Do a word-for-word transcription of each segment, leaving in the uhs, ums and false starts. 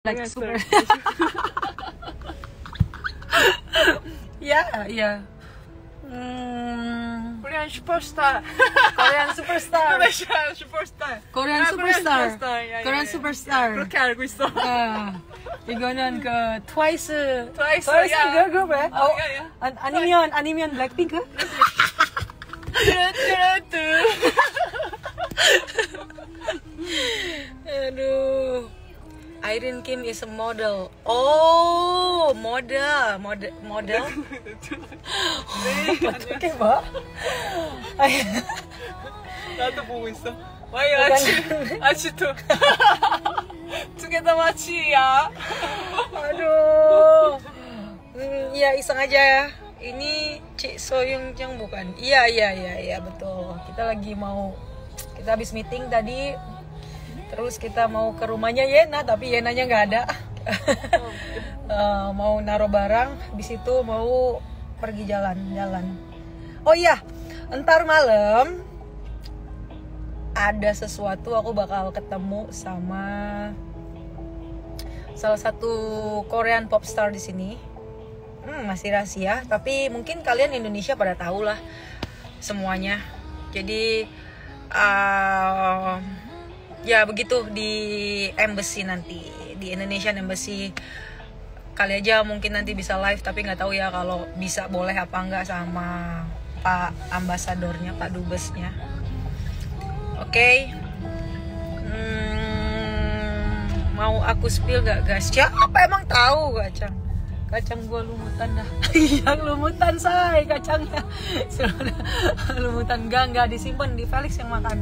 like super. Yeah, yeah. Hmm, Korean superstar. Korean superstar. Korean superstar. Korean 아, superstar. 야, 야, Korean 야. superstar. 그렇게 알고 있어. 아, 이거는 그 트와이스. 트와이스, 트와이스 야. girl group ya? 어, 야, 야. 아, 아니면 아니면 블랙핑크? 뚜뚜뚜. Aduh. Irene Kim is a model. Oh, model, model, model. 어떻게 봐? 나도 보고 있어. 와이 아치 아치토. Together 마치야. Aduh. Hmm, iya iseng aja ya. Ini Cik Soyung yang bukan? Iya iya iya iya betul. Kita lagi mau kita habis meeting tadi. Terus kita mau ke rumahnya Yena, tapi Yenanya nggak ada. uh, mau naruh barang, habis itu mau pergi jalan-jalan. Oh iya, entar malam ada sesuatu, aku bakal ketemu sama salah satu Korean pop star di sini. Hmm, masih rahasia, tapi mungkin kalian Indonesia pada tahu lah semuanya. Jadi uh, ya begitu di embassy nanti, di Indonesian Embassy. Kali aja mungkin nanti bisa live, tapi nggak tahu ya kalau bisa boleh apa enggak sama Pak Ambasadornya, Pak Dubesnya. Oke, okay. hmm, mau aku spill gak guys? Siapa emang tahu kacang? Kacang gua lumutan dah. Yang lumutan say kacangnya. Lumutan gak nggak disimpan, di Felix yang makan.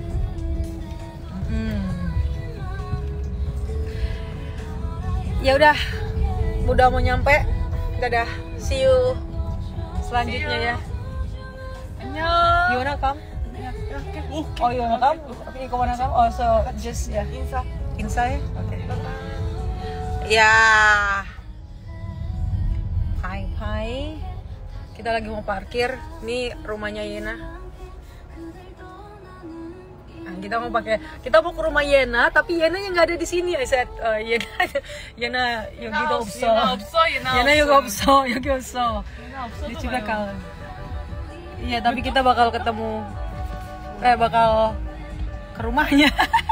Ya udah, udah mau nyampe. Dadah, see you selanjutnya ya. 안녕. You wanna come? 이렇게. 오. Oh, you wanna come? Tapi you wanna come? Oh, so just ya. 인사. Inside? Oke. Ya. Hai, hai. Kita lagi mau parkir. Ini rumahnya Yena. Kita mau pakai, kita mau ke rumah Yena, tapi Yena yang nggak ada di sini. I said, uh, Yena, Yena 여기도 없어. 얘나 없어. 얘나 Yena 없어. juga 없어, 여기 없어. 얘나 없어도 Dia juga 봐요. kangen. Iya, tapi kita bakal ketemu, eh bakal ke rumahnya.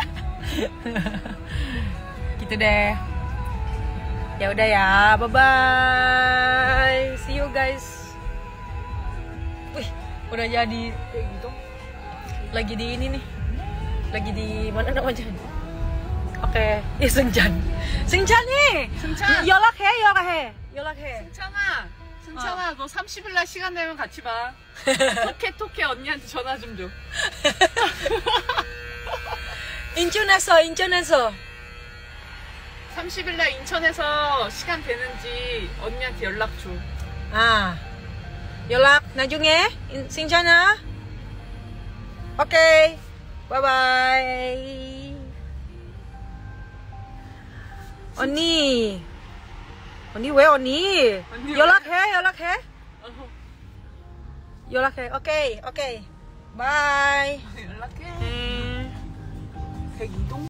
Gitu deh. Ya udah ya, bye bye. See you guys. Wih, udah jadi kayak gitu. Lagi di ini nih. Lagi di mana namanya? Oke, okay. 예, 승찬. 승찬이! 승찬! 연락해, 연락해. 연락해. 승찬아. 승찬아, 너 삼십 일 날 시간 되면 같이 봐. 토케 토케 언니한테 전화 좀 줘. 인천에서, 인천에서. 삼십 일 날 인천에서 시간 되는지 언니한테 연락 줘. 아, 연락 나중에. 인- 승찬아. 오케이. Okay. 바이바이. 언니. 언니 왜 언니? 언니 연락해, 연락해. 어, 연락해. 오케이, 오케이. 바이. 연락해. 음. 백이동?